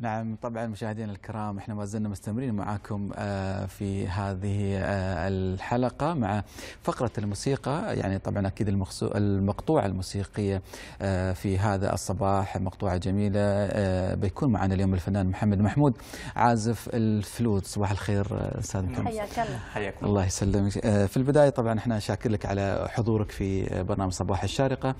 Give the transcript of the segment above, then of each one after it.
نعم طبعا مشاهدينا الكرام، احنا ما زلنا مستمرين معاكم في هذه الحلقة مع فقرة الموسيقى. يعني طبعا اكيد المقطوعة الموسيقية في هذا الصباح مقطوعة جميلة. بيكون معنا اليوم الفنان محمد محمود عازف الفلوت. صباح الخير استاذ محمد. حياك الله. حياك الله يسلمك. في البداية طبعا احنا شاكر لك على حضورك في برنامج صباح الشارقة.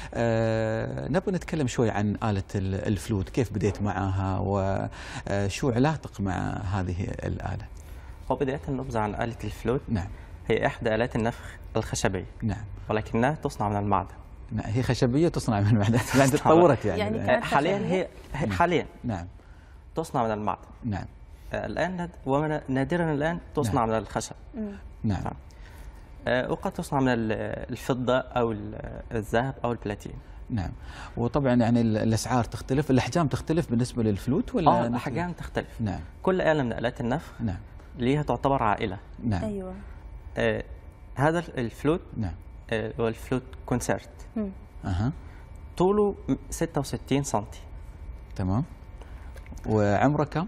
نبغى نتكلم شوي عن آلة الفلوت، كيف بديت معها وشو علاقتك مع هذه الآلة؟ وبداية نبذة عن آلة الفلوت. نعم. هي إحدى آلات النفخ الخشبية. نعم. ولكنها تصنع من المعدن. نعم. هي خشبية تصنع من المعدن. يعني تطورت يعني حاليا حاليا نعم تصنع من المعدن. نعم. الآن ونادرا الآن تصنع نعم. من الخشب. نعم. وقد تصنع من الفضة أو الذهب أو البلاتين. نعم. وطبعا يعني الأسعار تختلف، الأحجام تختلف بالنسبة للفلوت ولا؟ الأحجام تختلف. نعم. كل آلة من آلات النفخ نعم ليها تعتبر عائلة. نعم. ايوه. هذا الفلوت نعم. هو الفلوت كونسرت. اها. طوله 66 سنتي. تمام. وعمره كم؟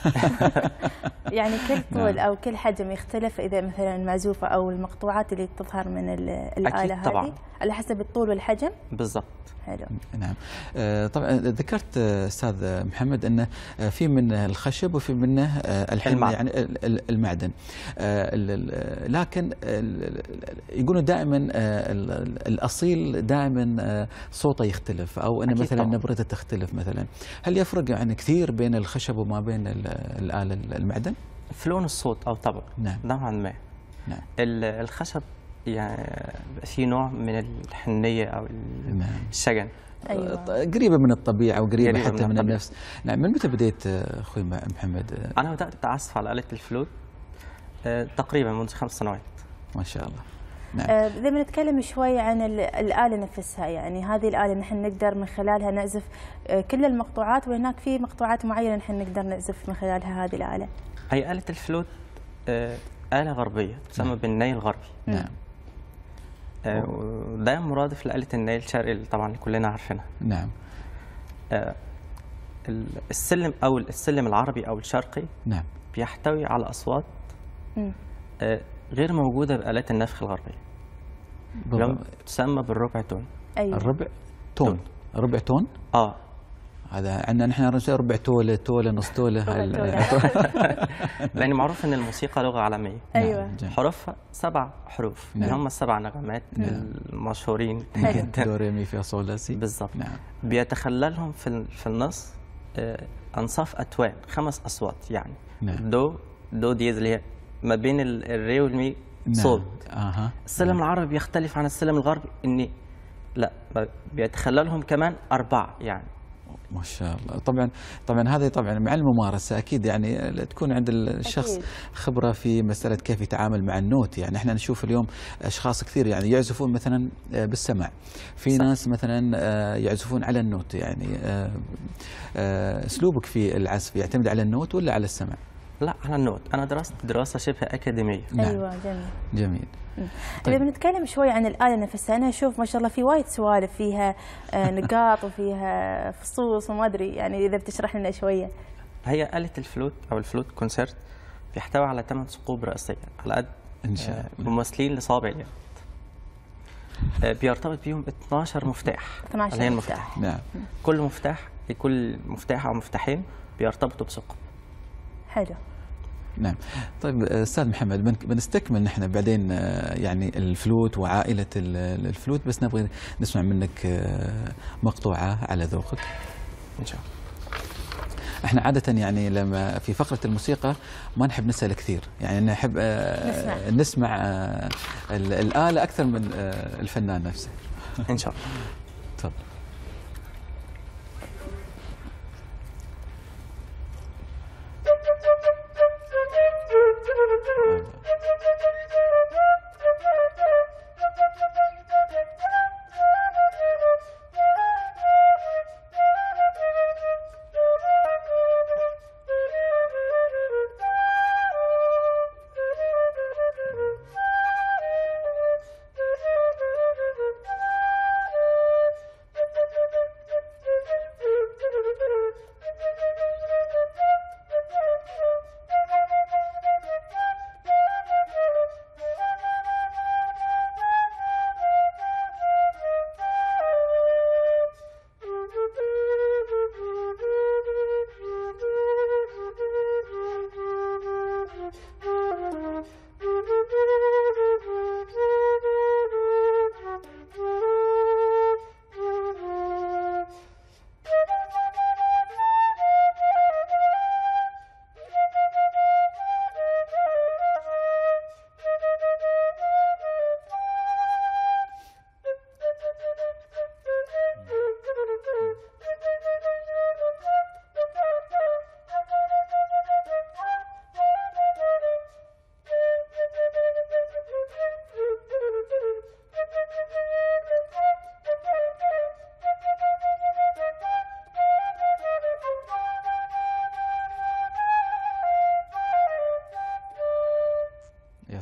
يعني كل طول او كل حجم يختلف اذا مثلا المعزوفه او المقطوعات اللي تظهر من الآلة هذه طبعا. على حسب الطول والحجم. بالضبط. حلو. نعم. طبعا ذكرت استاذ محمد انه في منه الخشب وفي منه الحين يعني المعدن. لكن يقولون دائما الاصيل دائما صوته يختلف او ان مثلا نبرته تختلف مثلا. هل يفرق يعني كثير بين الخشب وما بين الآلة المعدن؟ في لون الصوت او طبع. نعم. نوعا ما. نعم. الخشب يعني في نوع من الحنيه او الشجن. أيوة. قريبه من الطبيعه وقريبه حتى من النفس. نعم. من متى بديت اخوي محمد؟ انا بدات اعزف على آلة الفلوت تقريبا منذ 5 سنوات. ما شاء الله. نعم. إذا بنتكلم شوي عن الآلة نفسها، يعني هذه الآلة نحن نقدر من خلالها نعزف كل المقطوعات، وهناك في مقطوعات معينة نحن نقدر نعزف من خلالها هذه الآلة. هي آلة الفلوت آلة غربية تسمى بالناي الغربي. نعم. وده مرادف لآلة الناي الشرقي طبعا اللي كلنا عارفينها. نعم. السلم أو السلم العربي أو الشرقي. نعم. بيحتوي على أصوات غير موجودة بآلات النفخ الغربية. تسمى بالربع تون. أيوة. الربع تون. ربع تون؟ هذا عندنا نحن ربع تولة، تولة، نص تولة. لأن معروف أن الموسيقى لغة عالمية. أيوة. حروفها 7 حروف. نعم. هم ال7 نغمات المشهورين جدا. دو ري مي فا صول لا سي. بالضبط. نعم. بيتخللهم في النص أنصاف أتوان، 5 أصوات يعني. نعم. دو ديز اللي هي ما بين الري والمي صوت. السلم العربي يختلف عن السلم الغربي إني لا بيتخللهم كمان 4 يعني. ما شاء الله. طبعا هذه طبعا مع الممارسه اكيد يعني تكون عند الشخص أكيد خبره في مساله كيف يتعامل مع النوت. يعني احنا نشوف اليوم اشخاص كثير يعني يعزفون مثلا بالسمع، في صح. ناس مثلا يعزفون على النوت. يعني اسلوبك في العزف يعتمد على النوت ولا على السمع؟ لا على النوت. انا درست دراسه شبه اكاديميه. نعم. ايوه جميل. جميل. طيب. إذا بنتكلم شوي عن الآلة نفسها، أنا أشوف ما شاء الله في وايد سوالف فيها نقاط وفيها فصوص وما أدري، يعني إذا بتشرح لنا شوية. هي آلة الفلوت أو الفلوت كونسرت بيحتوي على 8 ثقوب رئيسية على قد إن شاء الله مماثلين لصابع اليد. بيرتبط بيهم 12 مفتاح. 12 مفتاح. نعم. كل مفتاح أو مفتاحين بيرتبطوا بثقب. حلو. نعم. طيب استاذ محمد بنستكمل نحن بعدين يعني الفلوت وعائله الفلوت، بس نبغى نسمع منك مقطوعه على ذوقك ان شاء الله. احنا عاده يعني لما في فقره الموسيقى ما نحب نسال كثير، يعني نحب نسمع الآلة اكثر من الفنان نفسه. ان شاء الله. تفضل.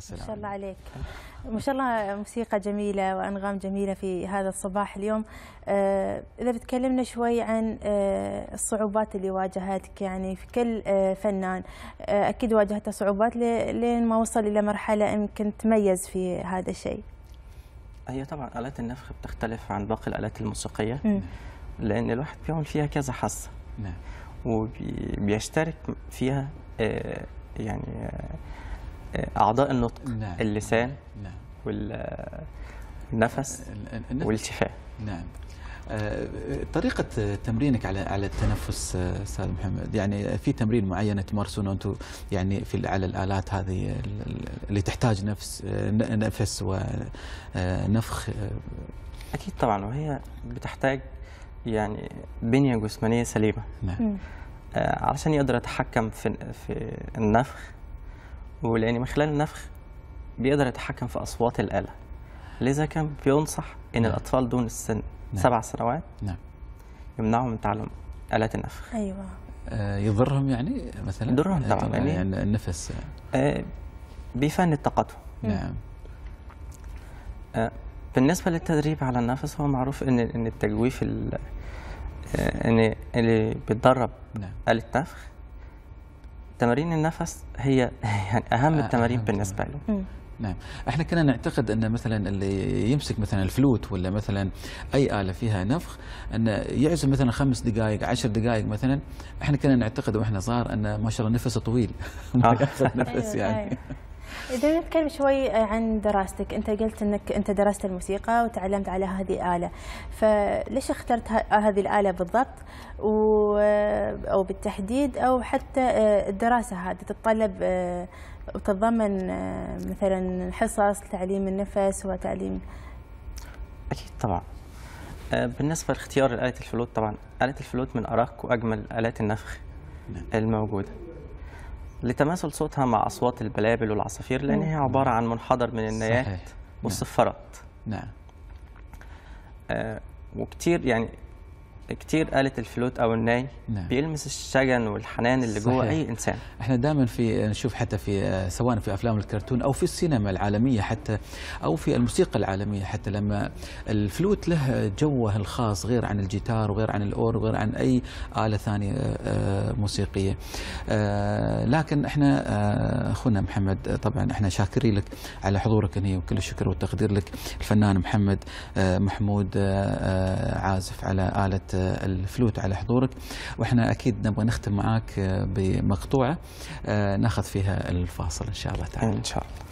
سلام. ما شاء الله عليك، ما شاء الله موسيقى جميلة وأنغام جميلة في هذا الصباح اليوم. إذا بتكلمنا شوي عن الصعوبات اللي واجهتك يعني في كل فنان، أكيد واجهت صعوبات لين ما وصل إلى مرحلة يمكن تميز في هذا الشيء. هي طبعا آلات النفخ بتختلف عن باقي الآلات الموسيقية لأن الواحد بيعمل فيها كذا حاسة. نعم. وبيشترك فيها يعني أعضاء النطق. نعم. اللسان. نعم. والنفس والشفاه. نعم. طريقة تمرينك على التنفس أستاذ محمد، يعني في تمرين معين تمارسونه أنتم يعني على الآلات هذه اللي تحتاج نفس ونفخ؟ أكيد طبعا، وهي بتحتاج يعني بنية جسمانية سليمة. نعم. علشان يقدر يتحكم في النفخ، ولأن من خلال النفخ بيقدر يتحكم في أصوات الآلة. لذا كان بينصح إن الأطفال دون السن 7 سنوات يمنعهم من تعلم آلات النفخ. أيوة. يضرهم يعني مثلا؟ يضرهم طبعا، يعني النفس بيفند طاقتهم. نعم. بالنسبة للتدريب على النفس، هو معروف إن التجويف إن اللي بيتدرب آلة نفخ، تمارين النفس هي يعني أهم التمارين بالنسبة له. نعم. احنا كنا نعتقد ان مثلا اللي يمسك مثلا الفلوت ولا مثلا اي آلة فيها نفخ ان يعزم مثلا 5 دقائق 10 دقائق مثلا، احنا كنا نعتقد واحنا صغار ان ما شاء الله نفسه طويل ما ياخذ نفس يعني. إذا نتكلم شوي عن دراستك، أنت قلت أنك أنت درست الموسيقى وتعلمت على هذه الآلة، فليش اخترت هذه الآلة بالضبط أو بالتحديد، أو حتى الدراسة هذه تتطلب وتتضمن مثلا حصص تعليم النفس وتعليم؟ أكيد طبعا. بالنسبة لاختيار آلة الفلوت، طبعا آلة الفلوت من أرق وأجمل آلات النفخ الموجودة لتماثل صوتها مع أصوات البلابل والعصافير، لأن هي عبارة عن منحدر من النايات والصفارات. نعم. وكتير يعني كتير آلة الفلوت أو الناي بيلمس الشجن والحنان اللي جوه أي إنسان. احنا دائما نشوف حتى في سواء في أفلام الكرتون أو في السينما العالمية حتى أو في الموسيقى العالمية، حتى لما الفلوت له جوه الخاص غير عن الجيتار وغير عن الأور وغير عن أي آلة ثانية موسيقية. لكن احنا أخونا محمد طبعا احنا شاكرين لك على حضورك هنا، وكل الشكر والتقدير لك. الفنان محمد محمود عازف على آلة الفلوت على حضورك، واحنا اكيد نبغى نختم معاك بمقطوعه ناخذ فيها الفاصل ان شاء الله تعالى. ان شاء الله.